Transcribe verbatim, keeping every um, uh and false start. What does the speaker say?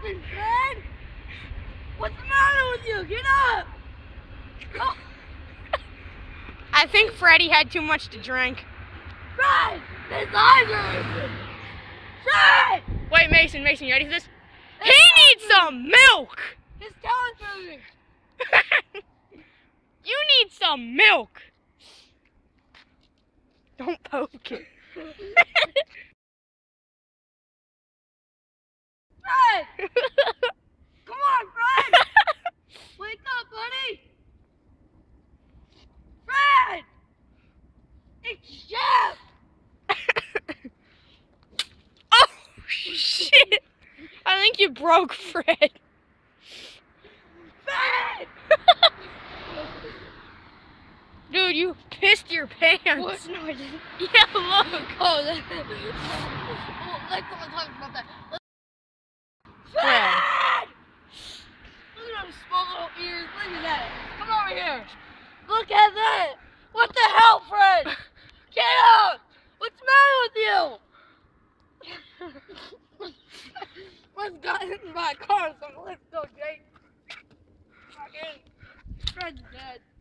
happened, Fred? What's the matter with you? Get up! Oh. I think Freddie had too much to drink. Fred! His eyes are open! Fred! Wait, Mason, Mason, you ready for this? His he needs some milk! His tail's moving! You need some milk! Don't poke it. Fred! Come on, Fred! Wake up, buddy! Fred! It's Jeff! Oh, shit! I think you broke Fred. Fred! Dude, you pissed your pants. What? No, I didn't. Yeah, look. Oh, that, oh, let's not talk about that. Let's... Fred! Look at those small little ears. Look at that. Come over here. Look at that. What the hell, Fred? Get out. What's the matter with you? Let's got hit in my car, so let's go, Jake. Fred's dead.